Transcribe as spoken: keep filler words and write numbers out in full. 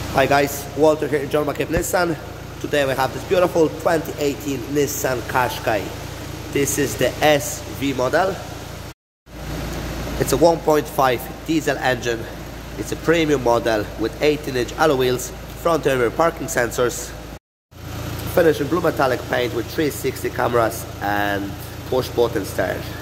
Hi guys, Walter here in John McCabe Nissan. Today we have this beautiful twenty eighteen Nissan Qashqai. This is the S V model. It's a one point five diesel engine. It's a premium model with eighteen inch alloy wheels, front and rear parking sensors, finished in blue metallic paint with three sixty cameras and push button start.